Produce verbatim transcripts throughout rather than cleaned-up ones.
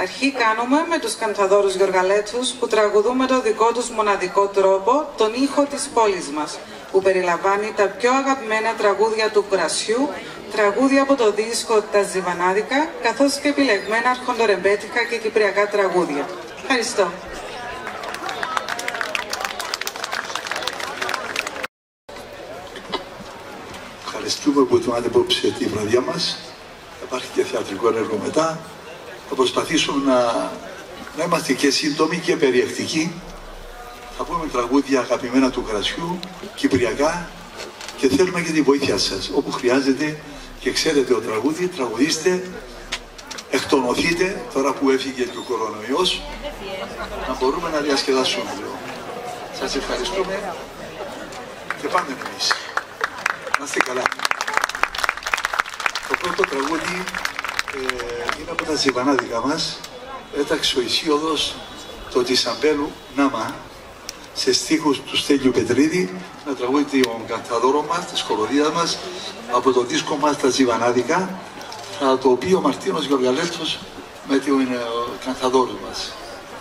Αρχή κάνουμε με τους Κανθαδόρους Γιοργαλέτσους που τραγουδούν με το δικό τους μοναδικό τρόπο τον ήχο της πόλης μας, που περιλαμβάνει τα πιο αγαπημένα τραγούδια του Κουρασιού, τραγούδια από το δίσκο «Τα Ζιβανάδικα», καθώς και επιλεγμένα αρχοντορεμπέτικα και κυπριακά τραγούδια. Ευχαριστώ. Ευχαριστούμε που ήρθατε απόψε τη βραδιά μας. Υπάρχει και θεατρικό έργο μετά. Θα προσπαθήσουμε να, να είμαστε και σύντομοι και περιεκτικοί. Θα πούμε τραγούδια αγαπημένα του Κουρασιού, κυπριακά, και θέλουμε και τη βοήθεια σας. Όπου χρειάζεται και ξέρετε ο τραγούδι, τραγουδίστε, εκτονωθείτε, τώρα που έφυγε και ο κορονοϊός, να μπορούμε να διασκεδάσουμε λίγο. Σας ευχαριστούμε και πάμε εμείς. Να είστε καλά. Το πρώτο τραγούδι ε, είναι από τα Ζιβανάδικα μας. Έταξε ο Ισίωδος το Τισαμπέλου Νάμα σε στίχους του Στέλιου Πετρίδη, ένα τραγούδι των Κανθαδόρων μας, της χοροδίας μας, από το δίσκο μας τα Ζιβανάδικα, θα το πει ο Μαρτίνος Γιοργαλέτσος με τον Κανθαδόρους μας.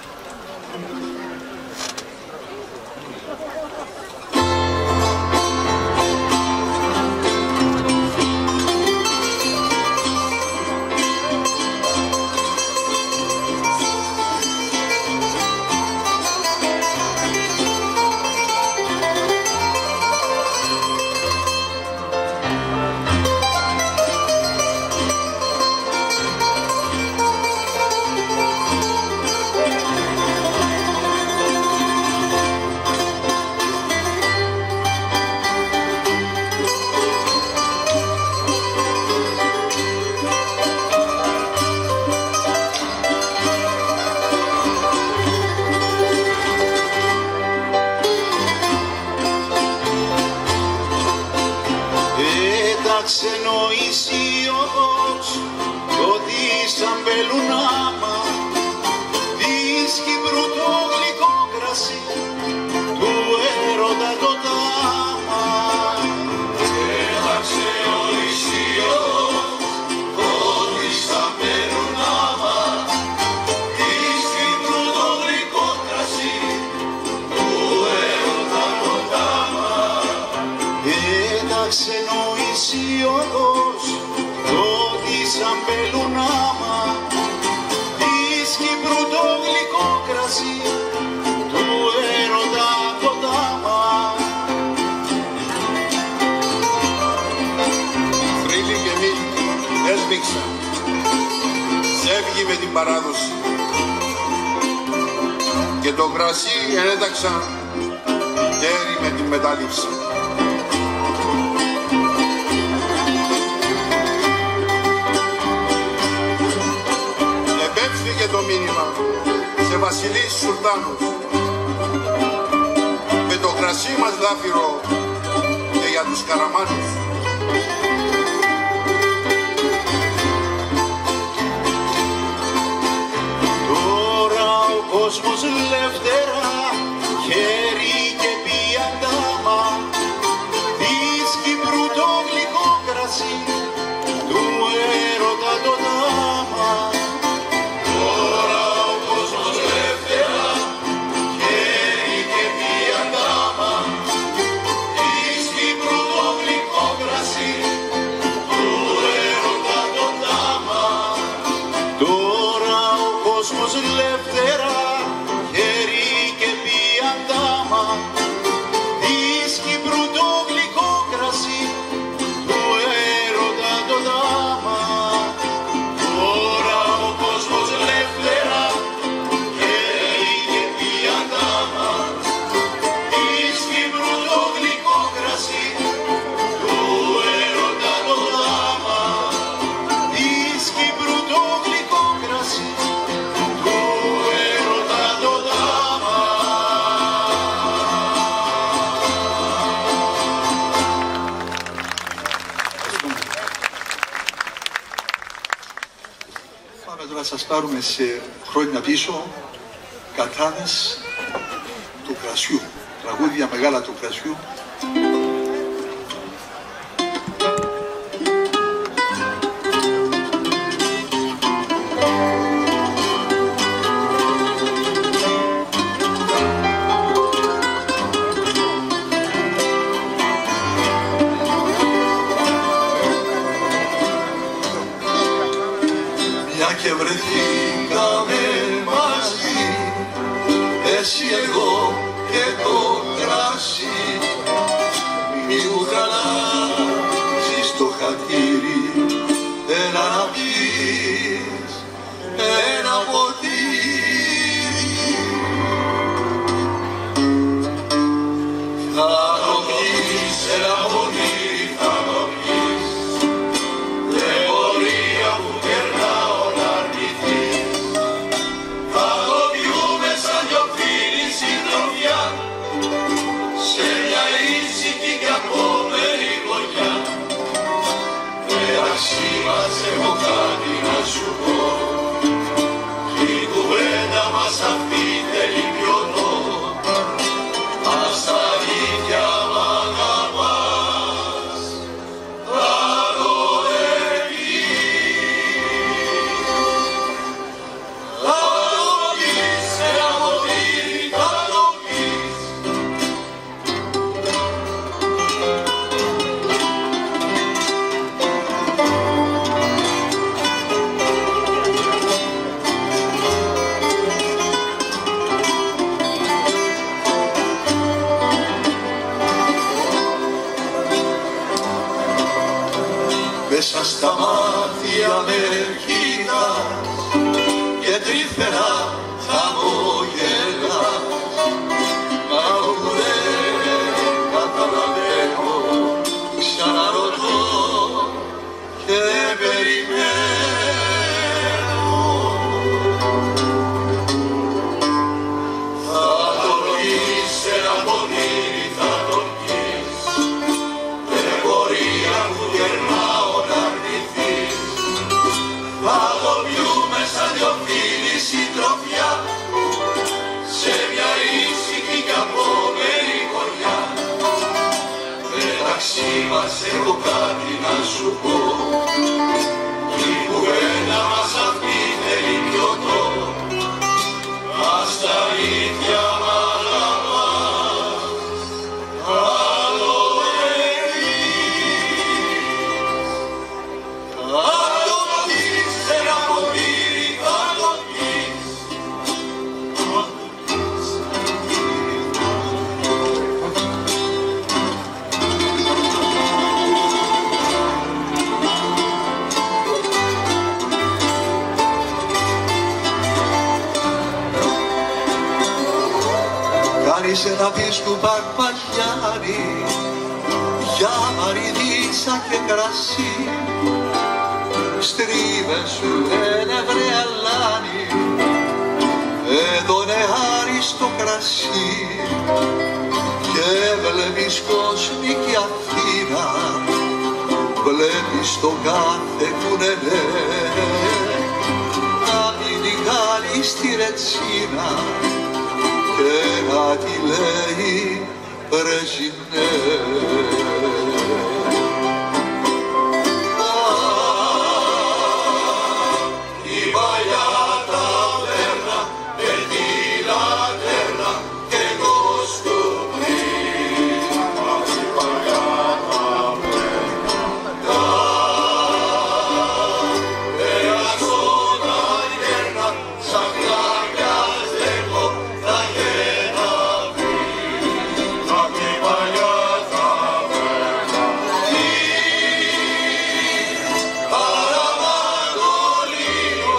Ζεύγει με την παράδοση και το κρασί ενέταξα χέρι με την μετάληψη. Επέμφθηκε το μήνυμα σε βασιλείς σουλτάνους, με το κρασί μας λάφυρο και για τους καραμάνους. Κόσμος λεύτερα, χέρι και πιαντάμα, της Κύπρου το γλυκό κρασί, του έρωτα το δάμα. Τώρα ο κόσμος λεύτερα, χέρι και πιαντάμα, της Κύπρου το γλυκό κρασί, του έρωτα το δάμα. Τώρα ο κόσμος λεύτερα, να σας πάρουμε σε χρόνια πίσω, κατάδες του κρασιού, τραγούδια μεγάλα του κρασιού. βρεθήκαμε μαζί, εσύ, εγώ και το κράσι. Μη μου χαλάζεις το χατήρι, έλα να πεις ένα ποτήρι. Θα το πεις ένα ποτήρι, θα το πεις, δεν μπορεί αφού περνάω να αρνηθείς. Θα το πιούμε σαν δυο φίλοι συντροφιά, σε μια ήσυχη και απόμενη γωνιά. Μεταξύ μας έχω κάτι να σου πω, η κουβέντα μας αυτή θέλει πιωτό. Ας τα αλήθεια μ' αγαπάς, θα το δεχτείς. Θα το πεις ένα ποτήρι, θα το πεις. Μέσα στα μάτια με κοίτας και τρυφερά χαμογελάς, μα όπου δεν καταλαβαίνω ξαναρωτώ και περιμένω. Θα το πεις ένα ποτήρι, θα το πεις, δεν μπορεί αφού γερνάω να αρνηθείς. Θα το πιούμε σαν δυο φίλοι συντροφιά, σε μια ήσυχη και απόμενη γωνιά. Μεταξύ μας έχω κάτι να σου πω, η κουβέντα μας αυτή θέλει πιωτό. Ας τα αλήθεια μ' αγαπάς, θα το δεχτείς. Θα το πεις ένα ποτήρι, θα το πεις. Κάνεις ένα δίσκου παρπαγιάρι για μαριδίτσα και κρασί. Στρίβες σου λένε βρε αλάνι, εδώ είναι άριστο κρασί. Και βλέπεις κόσμικη Αθήνα, βλέπεις το κάθε κουνελέ, να μείνει Γάλλη στη Ρετσίνα και να τη λέει Πρεζινέ. Η παλιά ταβέρνα με τη λατέρνα και εγώ στο πριν. Η παλιά ταβέρνα ερασόταν γέρνα, σαν κλάκιας λέγω τα γένα πριν. Απ' την παλιά ταβέρνα Καραβαντολίνο,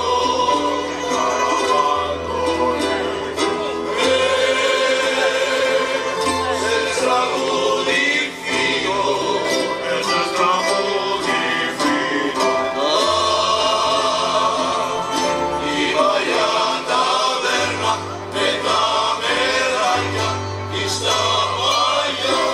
σε τραγούδι φύγω, σε τραγούδι φύγω. Η παλιά ταβέρνα με τα μεράκια στα μαλλιά.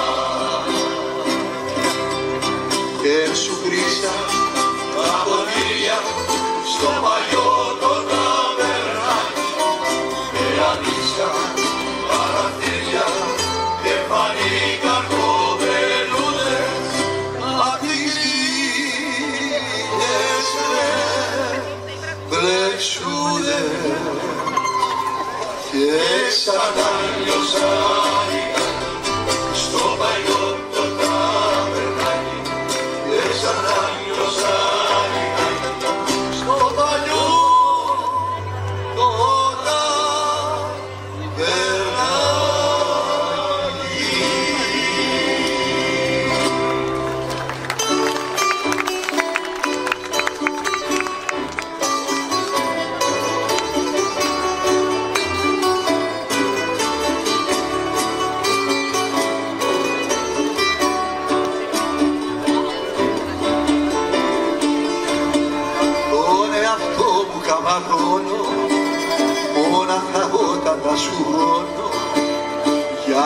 Και σου χρήσα τα ποτήρια στο παλιό το ταβερνάκι, με ανοίξα παραθύρια και φανήκαν κοπελούδες απ' τις γύλες μπλεξούδες. Και ξανά λιωσάρια στο παλιό το ταβερνάκι, και ξανά λιωσάρια στο παλιό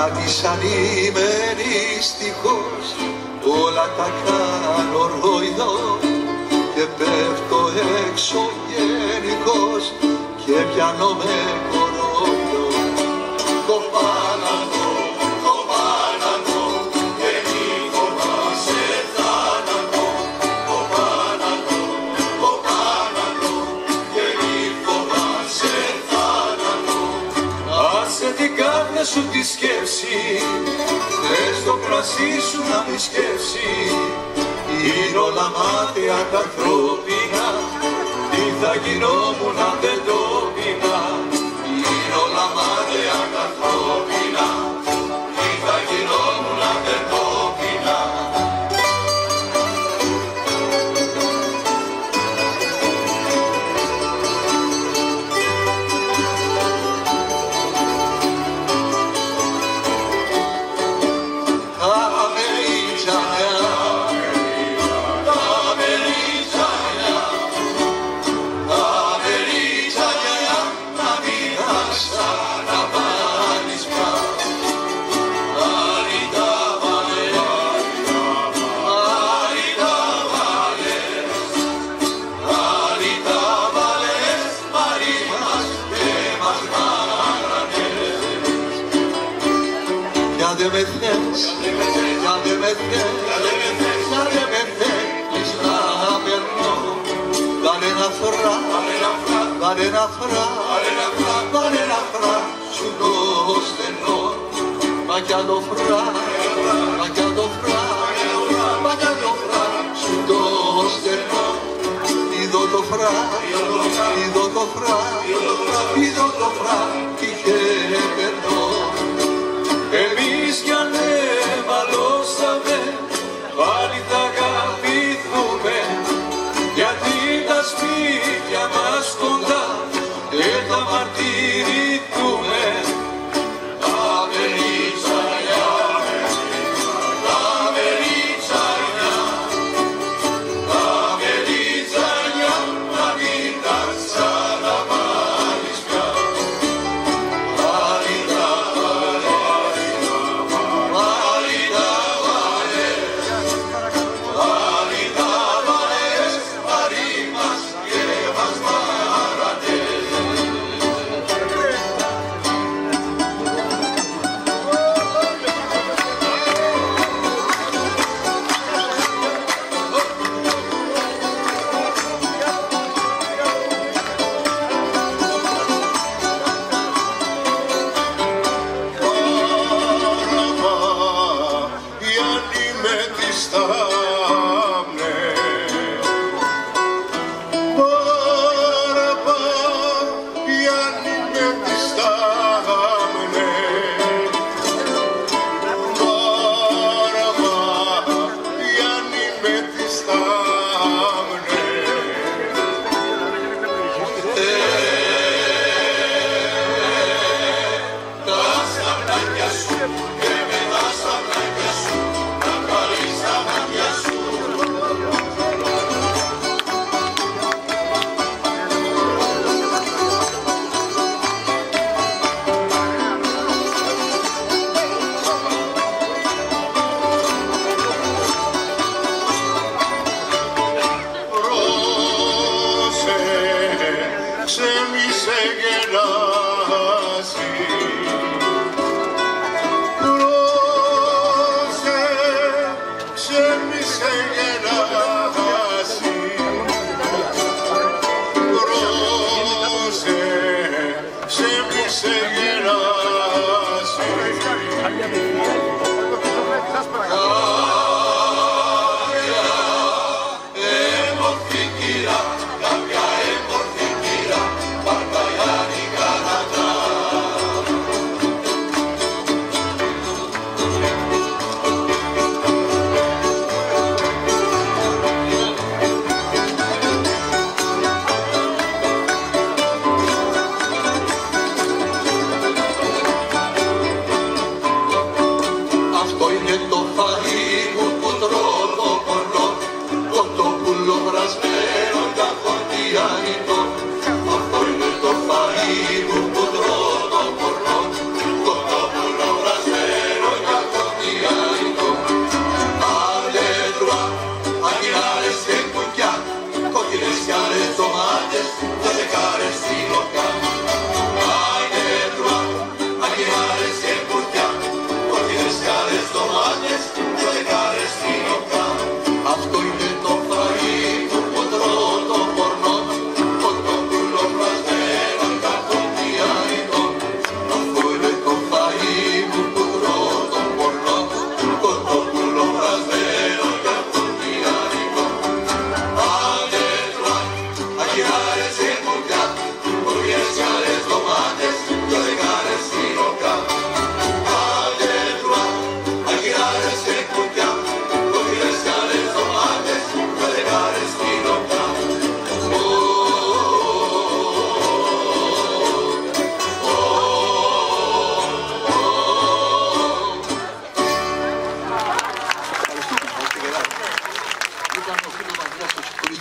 κάτι σαν είμαι νηστικός, όλα τα κάνω ρόιδο και πέφτω έξω γενικός και πιάνω με κορόιδο. Κοπάνατο, κοπάνατο, και μη φοβάσαι θάνατο. Κοπάνατο, κοπάνατο, και μη φοβάσαι θάνατο. Άσε την κάρδια σου τη σκέψη, θες το κρασί σου να μη σκέψει. Είναι όλα μάταια τα ανθρώπινα, τι θα γινόμουν αν δεν το πεινά. Είναι όλα μάταια τα ανθρώπινα, τι θα γινόμουν αν δεν το πεινά. Για δε με θες, για δε με θες, για δε με θέλεις να περνώ. Βάλε ένα φρά, βάλε ένα φρά, βάλε ένα φρά σου το στενό. Μα κι άλλο φρά, μα κι άλλο φρά, μα κι άλλο φρά σου το στενό. Είδω το φρά, είδω το φρά, είδω το φρά και περνώ. Εμείς κι αν εμαλώσαμε, πάλι θα αγαπηθούμε, γιατί τα σπίτια μας κοντά δεν θα μαρτυρηθούμε. Τα μελίτσαρια, τα μελίτσαρια, τα μελίτσαρια, να μην τα ξαναβάλεις πια. Πάλι τα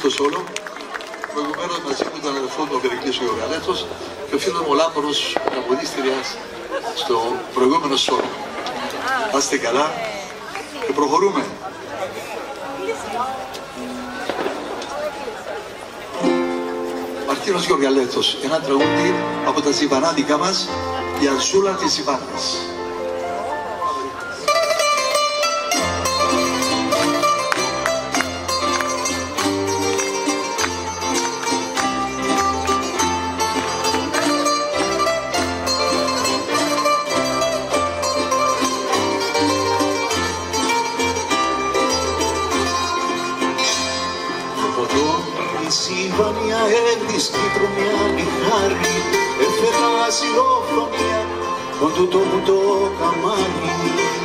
το σόλο. Προηγουμένως μαζί με τον αδελφό του ο Περικλής ο Γεωργαλέτος και ο φίλος μου ο Λάμπρος, τραγουδίστριας στο προηγούμενο σόλο. Άστε καλά και προχωρούμε. Μαρτίνος Γεωργαλέτος, ένα τραγούδι από τα Ζιβανάδικα μας, η Αζούλα της Ζιβάνας. Σύμπανια έδεις κύπρο μια λιχάρη, έφερα ζηλοφωνία, τον τούτο μου το καμάρι.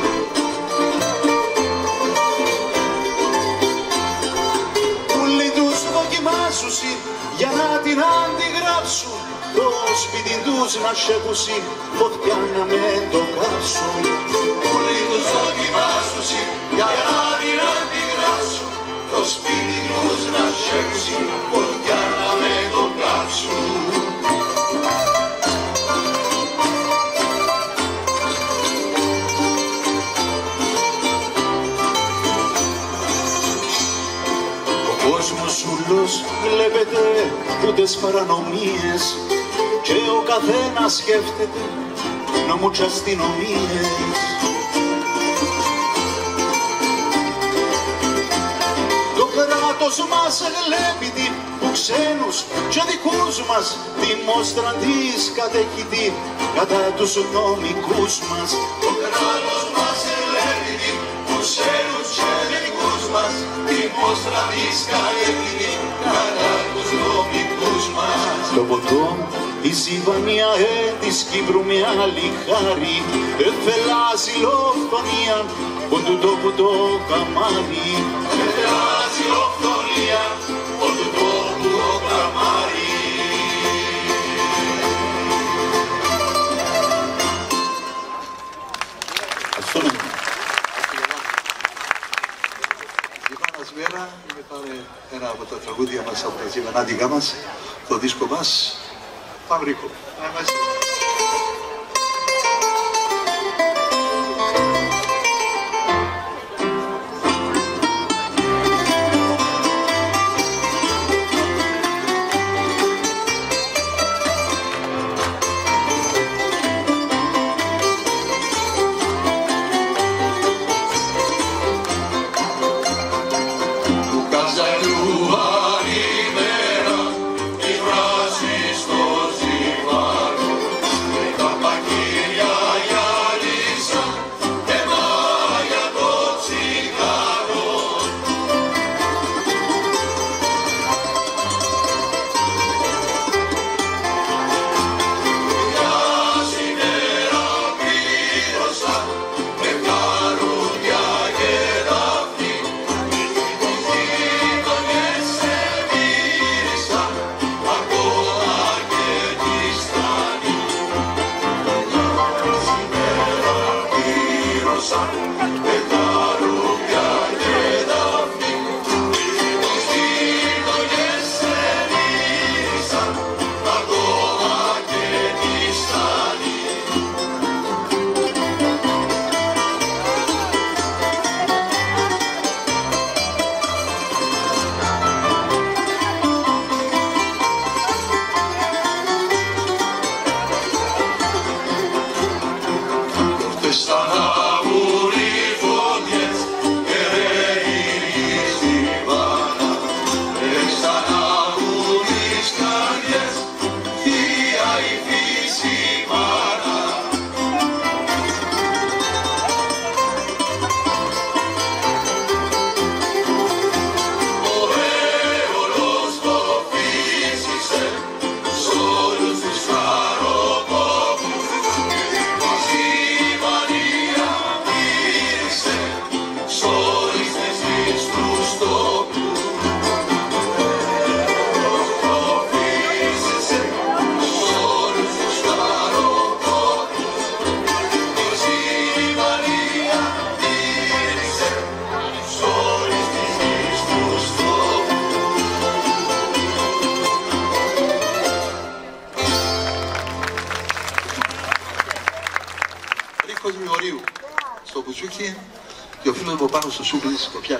Πουλί τους δοκιμάσουσι για να την αντιγράψουν, το σπίτι τους να σέκουσι, φωτιά να με το κάψουν. Πουλί τους δοκιμάσουσι για να την αντιγράψουν, το σπίτι τους να σέξει, φωτιά να με το κάψουν. Ο κόσμος ούλος βλέπετε τούτες παρανομίες και ο καθένας σκέφτεται νόμου κι αστυνομίες. Κράτος μας γλέπητη που ξένους και δικούς μας δημόστραν της κατέχητη κατά τους νομικούς μας. Το κράτος μας γλέπητη που ξένους και δικούς μας δημόστραν της κατέχητη κατά τους νομικούς μας. Το ποτό η Ζιβανία της Κύπρου με άλλη χάρη εφελά ζηλοφωνία που τούτο που το καμάρι. Εφελά ζηλοφωνία που τούτο που το καμάρι. Αυτό είναι. Ζιβάνα Σβέρα είναι πάλι ένα από τα τραγούδια μας από τα Ζιβανάδικα μας, το δίσκο μας. Παυρίκο. Καζαλιού ανήμερα, η βράση στο ζιβάνι. φίλος μου πάνω στο Σούκλι της Σκοπιά.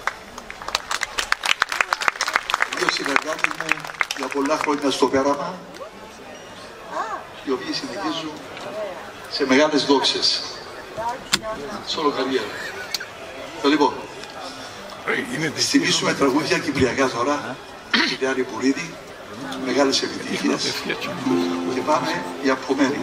Δύο συνεργάτες μου για πολλά χρόνια στο πέραμα, οι οποίοι συνεχίζουν σε μεγάλες δόξες. Σε όλο καριέρα. Λοιπόν, στηρίσουμε τραγούδια κυπριακά τώρα, η Διάννη Πουρίδη, μεγάλες επιτυχίες και πάμε η απομένη.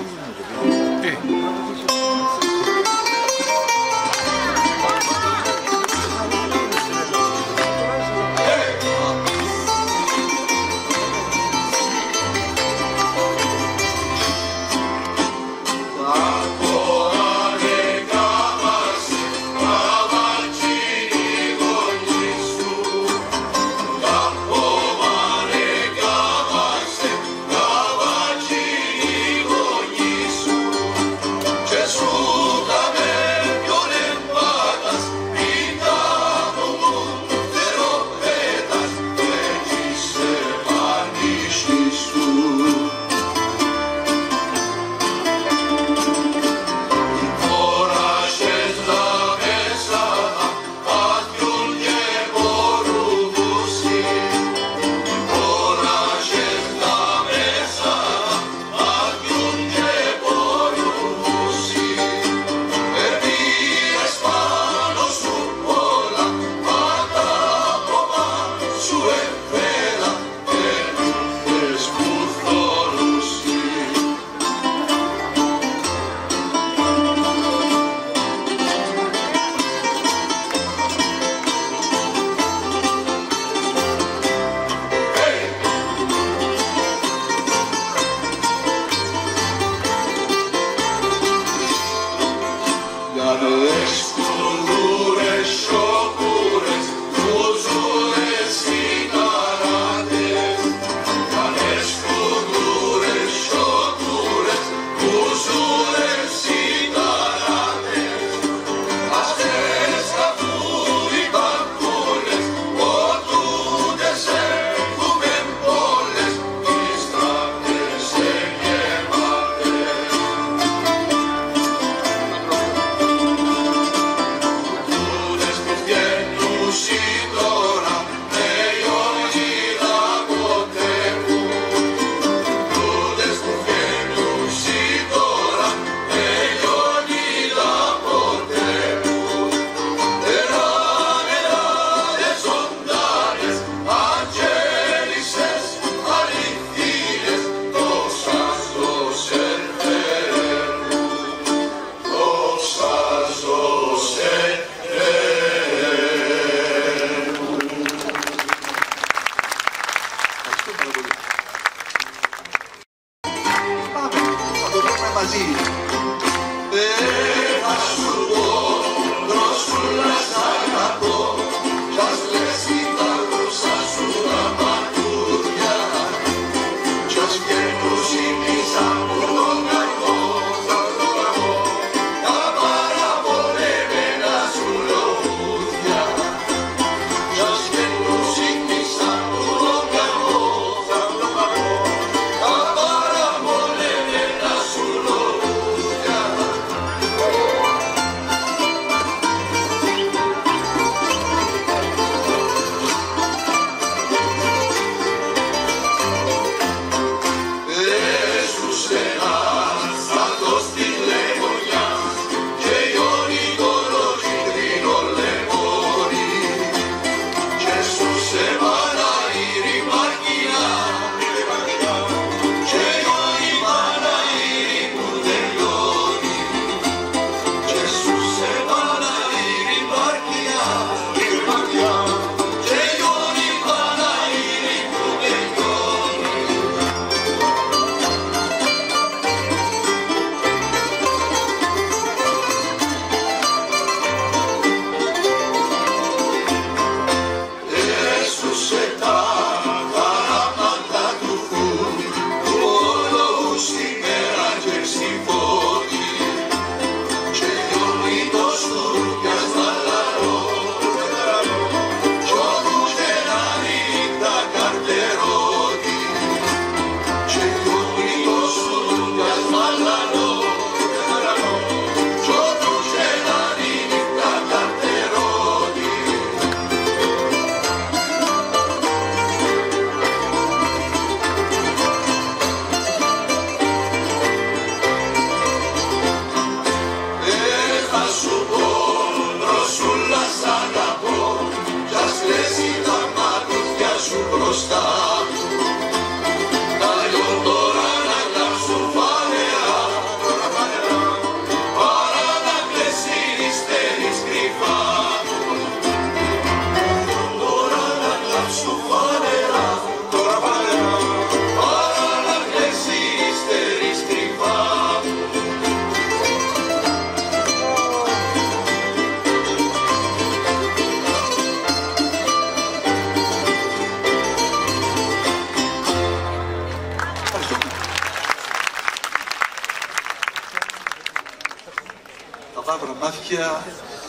μονοπάτια.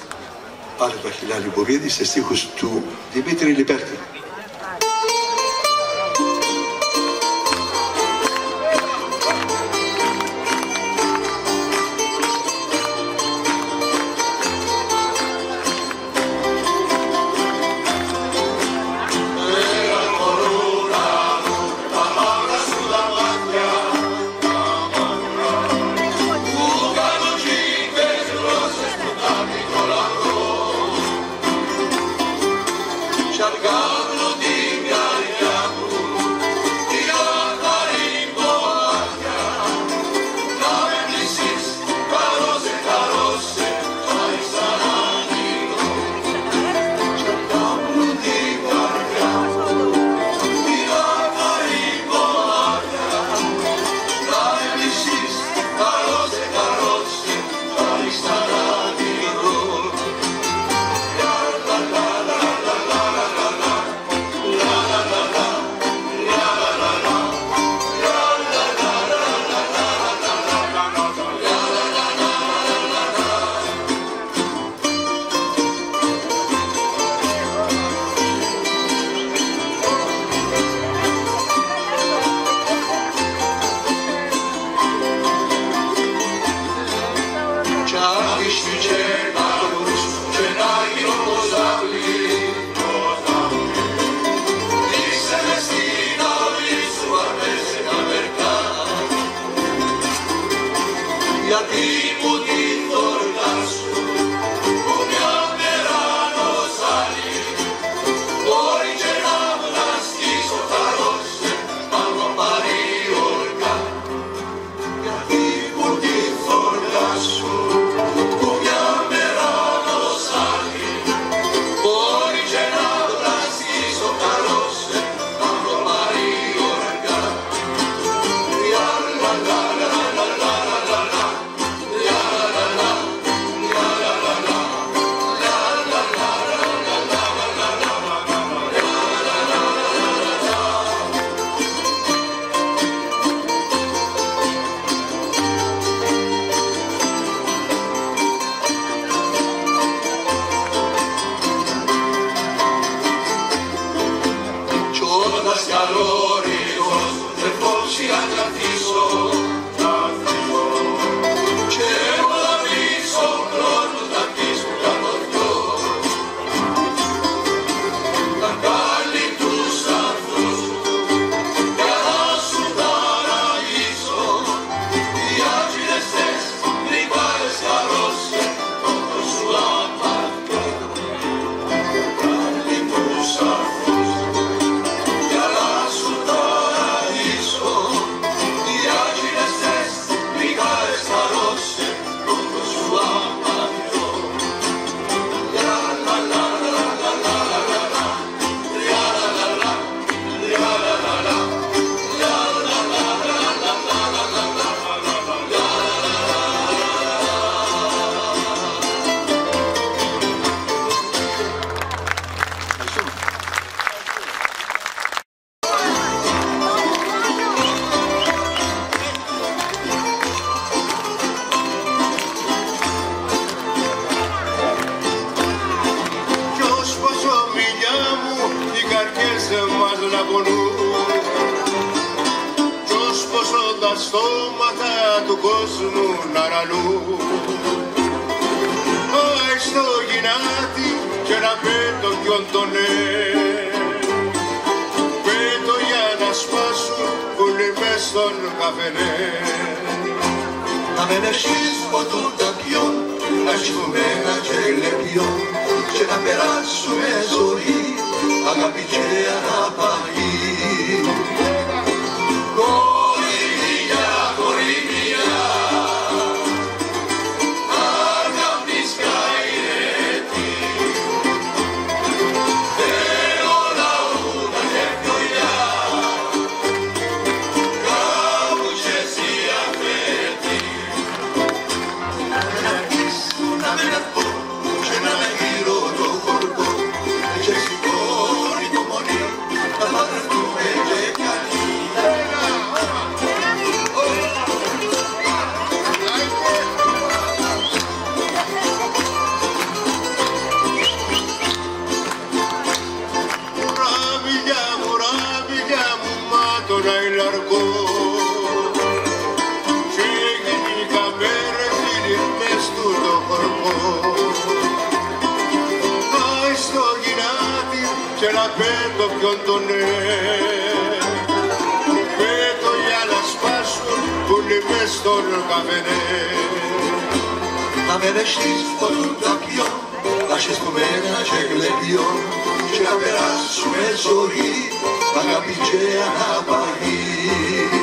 Πάρε το χιλιάρι Μποβίδη σε στίχους του Δημήτρη Λιπέρτη. Και σηκώνει το χορκό και γενικά μέρες είναι μες του το χορκό. Πάει στο γυνάτι και να πέτω ποιον τον ναι, πέτω για να σπάσουν που είναι μες στον καφενέ. Να με δεχτείς ποτούν τα πιό, να έχεις κουμένα και γλεπιό και να περάσουμε ζωή, αγάπη και αναπαγή.